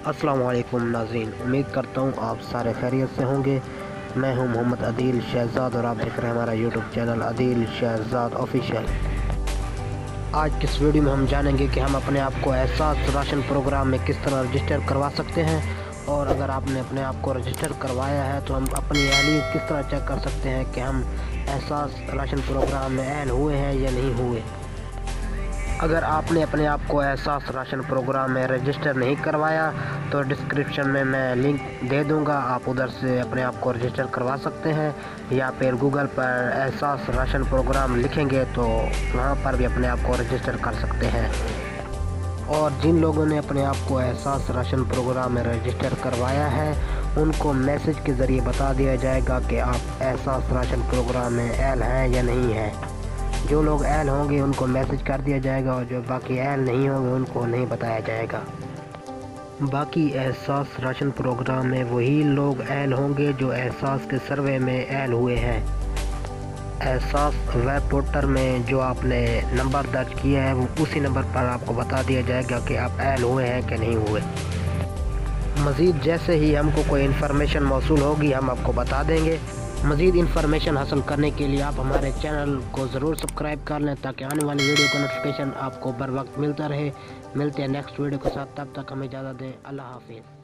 अस्सलाम वालेकुम नाज़रीन, उम्मीद करता हूँ आप सारे खैरियत से होंगे। मैं हूँ मोहम्मद अदील शहजाद और आप देख रहे हैं हमारा YouTube channel Adeel Shahzad official. आज की इस वीडियो में हम जानेंगे कि हम अपने आप को एहसास राशन प्रोग्राम में किस तरह रजिस्टर करवा सकते हैं, और अगर आपने अपने आप को रजिस्टर करवाया है तो हम अपनी अहलियत किस तरह चेक कर सकते हैं कि हम एहसास राशन प्रोग्राम में अहल हुए हैं या नहीं हुए। अगर आपने अपने आप को एहसास राशन प्रोग्राम में रजिस्टर नहीं करवाया तो डिस्क्रिप्शन में मैं लिंक दे दूंगा, आप उधर से अपने आप को रजिस्टर करवा सकते हैं, या फिर गूगल पर एहसास राशन प्रोग्राम लिखेंगे तो वहां पर भी अपने आप को रजिस्टर कर सकते हैं। और जिन लोगों ने अपने आप को एहसास राशन प्रोग्राम में रजिस्टर करवाया है उनको मैसेज के ज़रिए बता दिया जाएगा कि आप एहसास राशन प्रोग्राम में अहल हैं या नहीं हैं। जो लोग अहल होंगे उनको मैसेज कर दिया जाएगा और जो बाकी अहल नहीं होंगे उनको नहीं बताया जाएगा। बाकी एहसास राशन प्रोग्राम में वही लोग अहल होंगे जो एहसास के सर्वे में अहल हुए हैं। एहसास वेब पोर्टल में जो आपने नंबर दर्ज किया है वो उसी नंबर पर आपको बता दिया जाएगा कि आप अहल हुए हैं कि नहीं हुए। मज़ीद जैसे ही हमको कोई इन्फॉर्मेशन मौसूल होगी हम आपको बता देंगे। मज़ीद इन्फॉर्मेशन हासिल करने के लिए आप हमारे चैनल को ज़रूर सब्सक्राइब कर लें ताकि आने वाली वीडियो का नोटिफिकेशन आपको बर वक्त मिलता रहे। मिलते हैं नेक्स्ट वीडियो के साथ, तब तक हमें इजाज़त दें। अल्लाह हाफिज़।